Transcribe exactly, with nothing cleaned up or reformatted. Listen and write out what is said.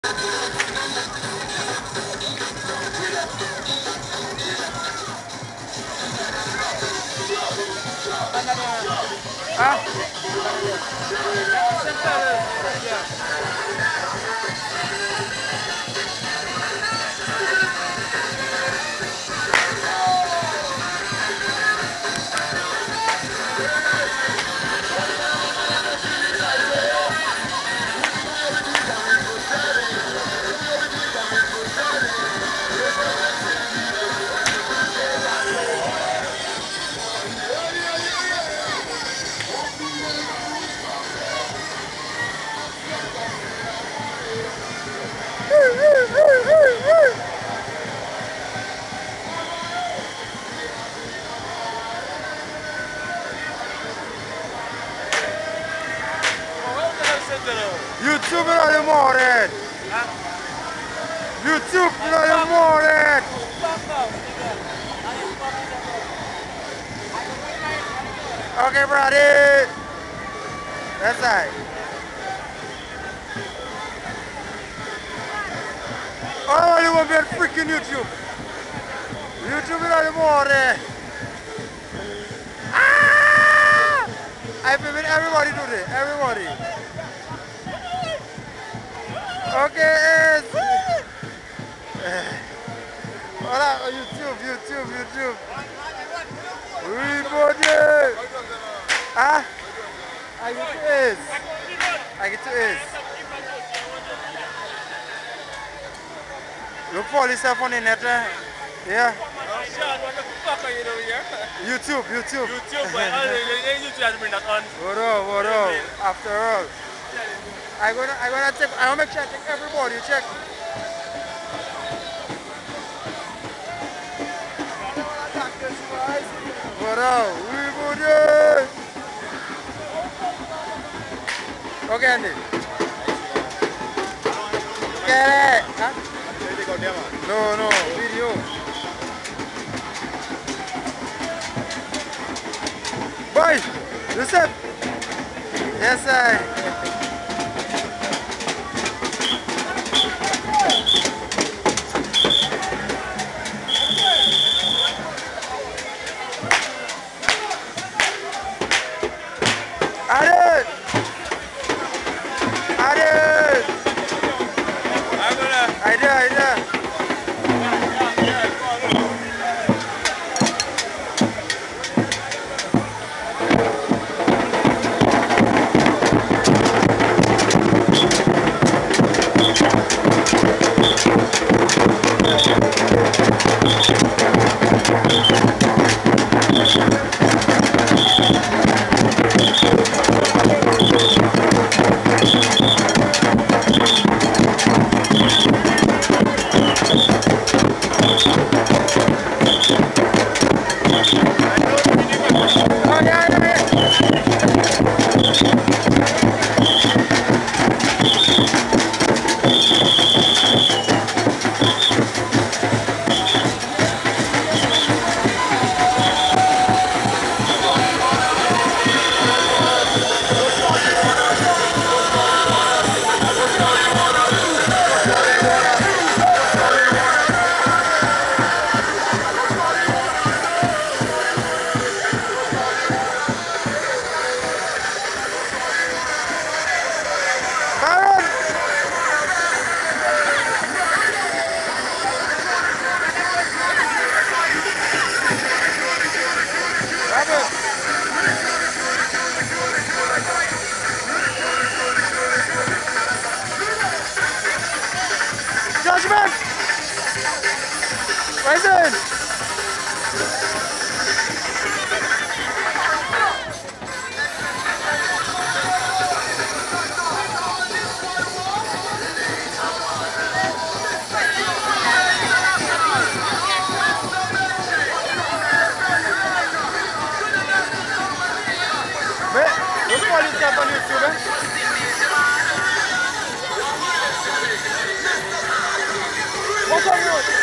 Hah? YouTube in the morning. YouTube in the morning. Okay, buddy. That's right. Oh, you want to be on freaking YouTube? YouTube in the morning. Ah! I believe everybody do this. Everybody. Okay, hola, YouTube, YouTube, YouTube. Oui, bon Dieu. Ah, I get to is. I get to is. Look for yourself on the net, eh? Yeah. Oh, Sean, what the fuck are you doing here? YouTube, YouTube. YouTube, but YouTube has been that on. What up, what up? After all. I'm gonna, I'm gonna check, I'm gonna make sure I check everybody, check. What up? We good. Okay, Andy. Get it. Huh? No, no, video. Boy, Yusuf. Yes, sir. Judgment! Raisen! Mais, le point du cap en YouTube, hein? What's up,